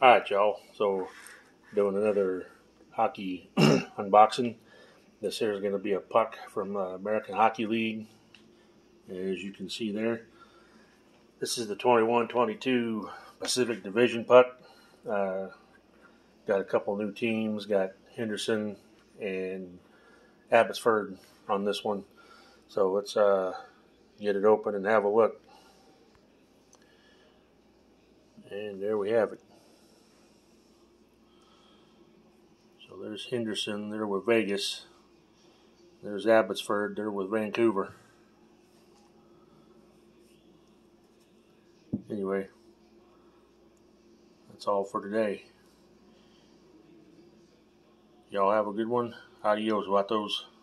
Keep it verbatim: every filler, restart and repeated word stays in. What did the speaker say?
Alright, y'all. So, doing another hockey unboxing. This here is going to be a puck from the American Hockey League. As you can see there, this is the twenty-one twenty-two Pacific Division puck. Uh, got a couple new teams. Got Henderson and Abbotsford on this one. So let's uh, get it open and have a look. And there we have it. So there's Henderson there with Vegas. There's Abbotsford there with Vancouver. Anyway, that's all for today. Y'all have a good one. Adios, vatos.